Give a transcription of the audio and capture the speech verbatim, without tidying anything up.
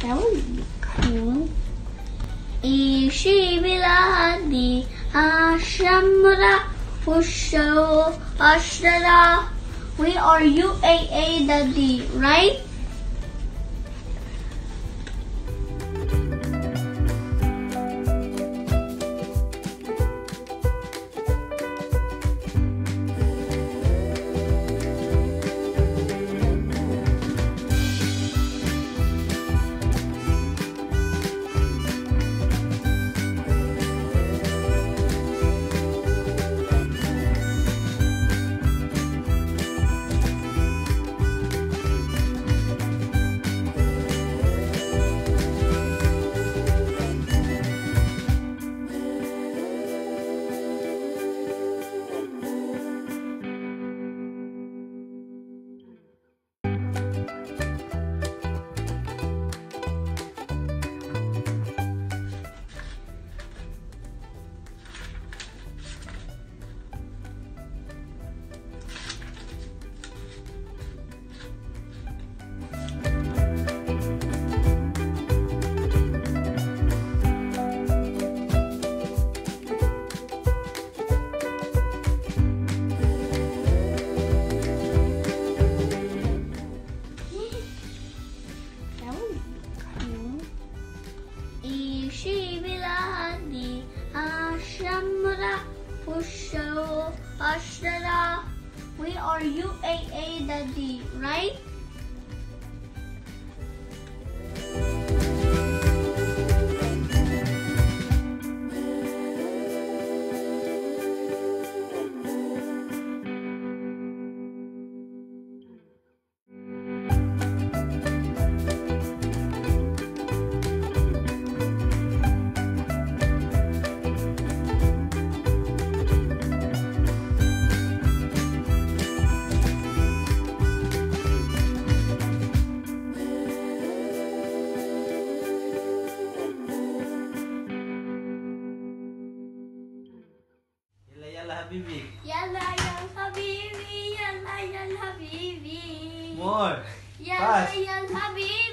That would be cool. Ishi biladi ashamra fusho ashtara. We are U A E Daddy, right? We are U A E Daddy, right? Habibi. Yalla yalla habibi, yalla yalla habibi. More. Yalla yalla habibi.